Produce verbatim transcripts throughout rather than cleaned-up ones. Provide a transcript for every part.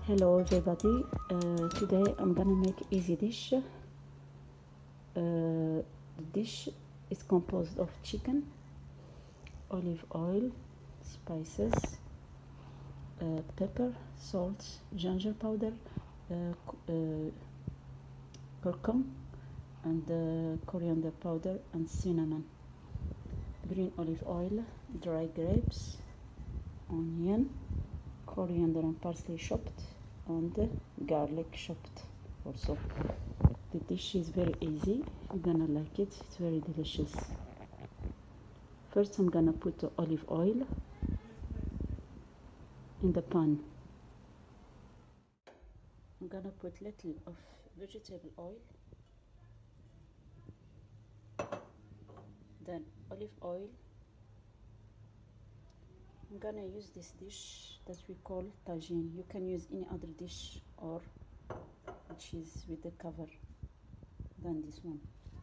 Hello everybody, uh, today I'm gonna make easy dish. Uh, the dish is composed of chicken, olive oil, spices, uh, pepper, salt, ginger powder, uh, uh, curcum, and uh, coriander powder and cinnamon, green olive oil, dry grapes, onion, coriander and parsley chopped, and garlic chopped also. The dish is very easy, you're gonna like it, it's very delicious. First I'm gonna put the olive oil in the pan. I'm gonna put little of vegetable oil, then olive oil. I'm gonna use this dish that we call tagine. You can use any other dish or which is with the cover than this one.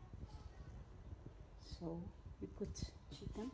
So we put chicken,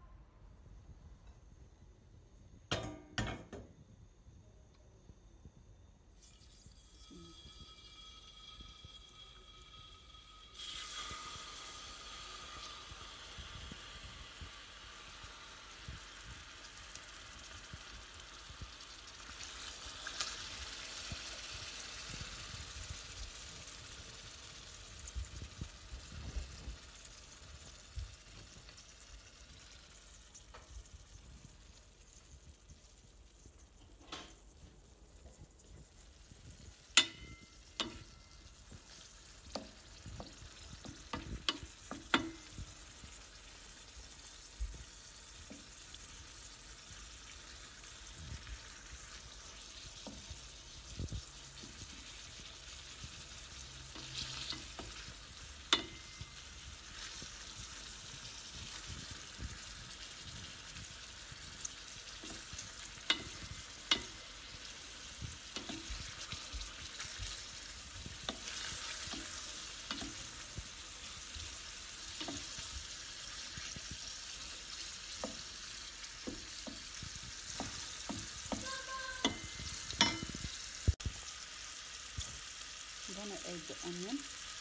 I'm gonna add the onion,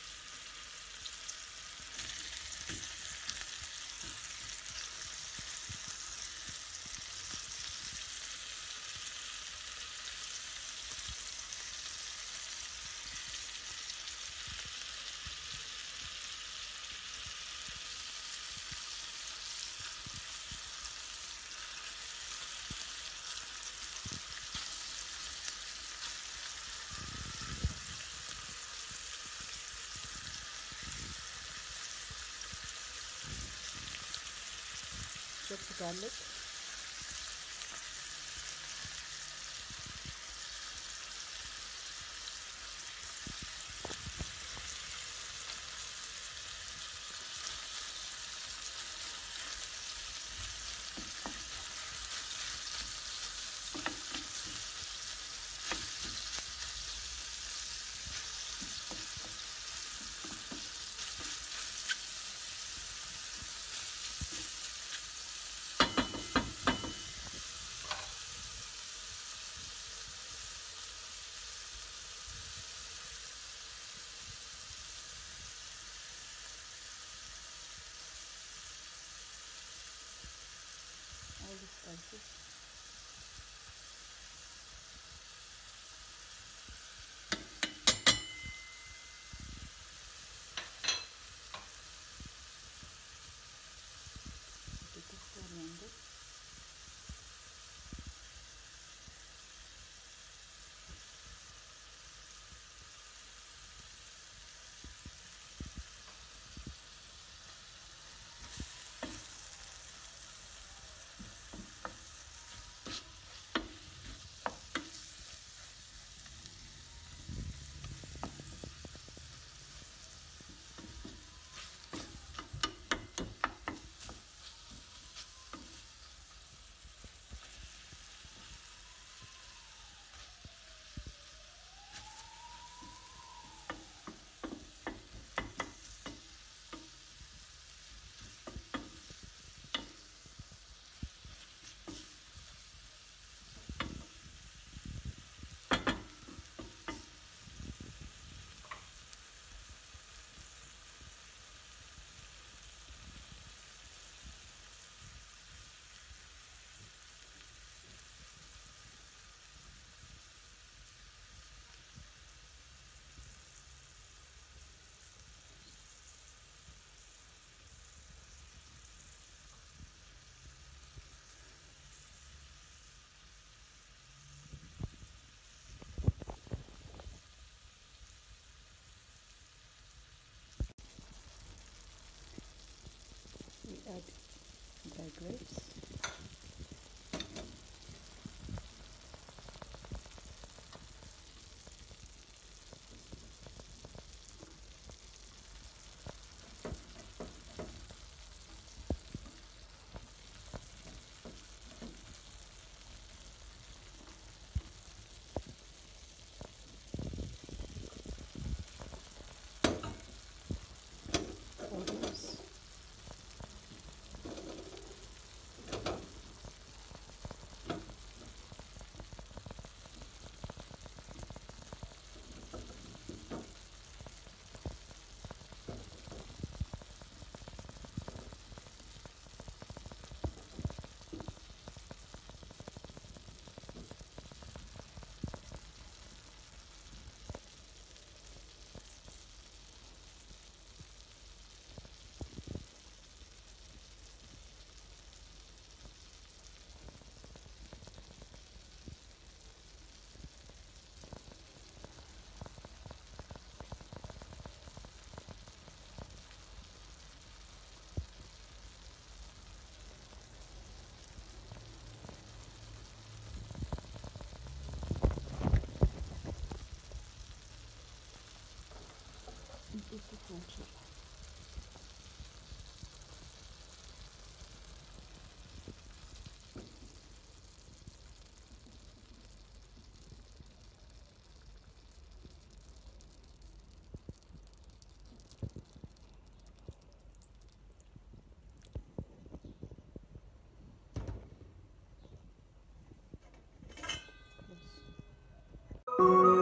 chopped garlic, all the spices, a bit of coriander, grapes. Olives. And put the cruncher. Close.